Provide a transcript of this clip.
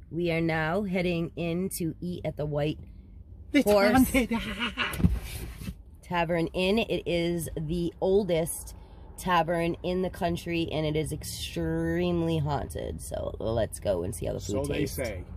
We are now heading in to eat at the White It's Horse haunted. Tavern Inn. It is the oldest tavern in the country, and it is extremely haunted. So let's go and see how the food tastes. So they say.